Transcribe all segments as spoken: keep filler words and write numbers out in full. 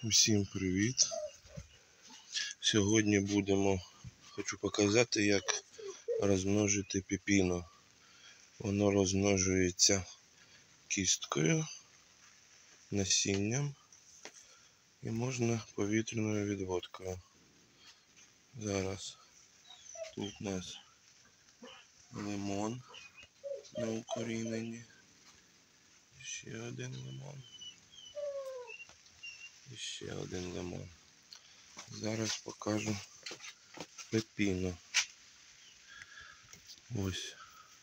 Всім привіт! Сьогодні будемо, хочу показати, як розмножити пепіно. Воно розмножується кісткою, насінням і можна повітряною відводкою. Зараз тут у нас лимон на укоріненні, ще один лимон. І ще один лимон. Зараз покажу пепіно. Ось.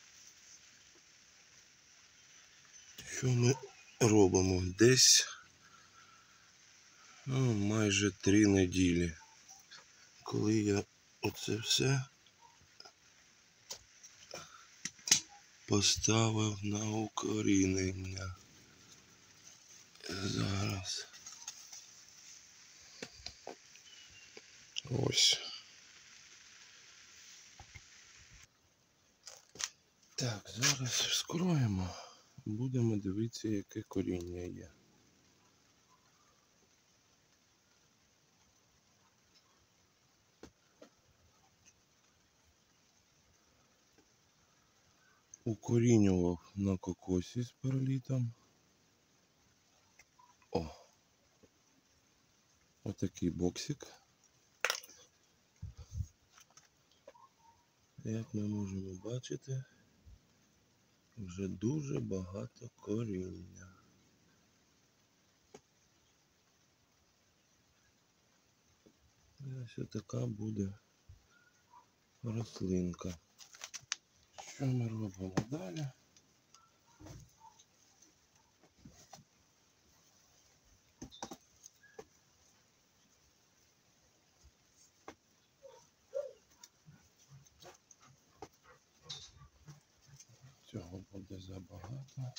Що ми робимо? Десь ну, майже три неділі. Коли я оце все поставив на укорінення. Зараз. Ось. Так, зараз вскроємо. Будемо дивитися, яке коріння є. Укорінював на кокосі з перолітом. О! Отакий боксик. Як ми можемо бачити, вже дуже багато коріння. І ось така буде рослинка. Що ми робимо далі? Цього буде забагато.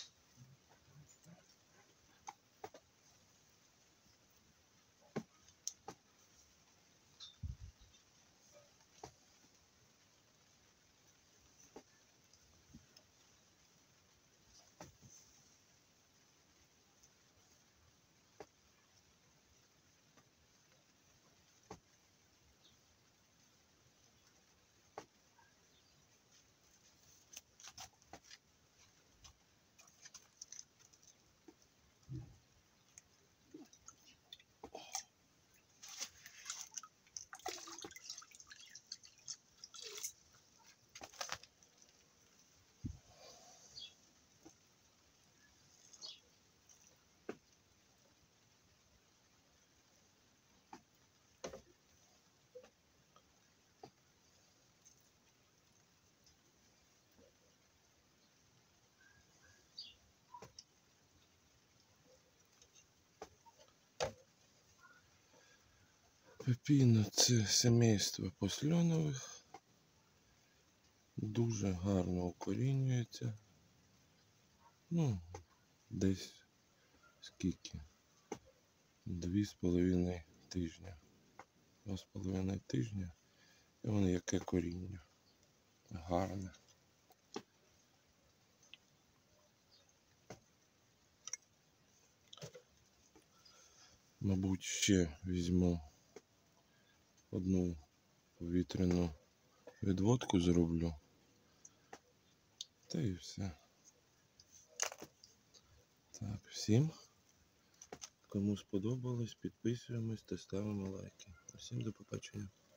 Пепіно – це сімейство посльонових, дуже гарно укорінюється, ну, десь скільки, дві з половиною тижня, два з половиною тижня, і воно яке коріння, гарне. Мабуть, ще візьму одну повітряну відводку зроблю. Та і все. Так, всім, кому сподобалось, підписуємось та ставимо лайки. Всім до побачення.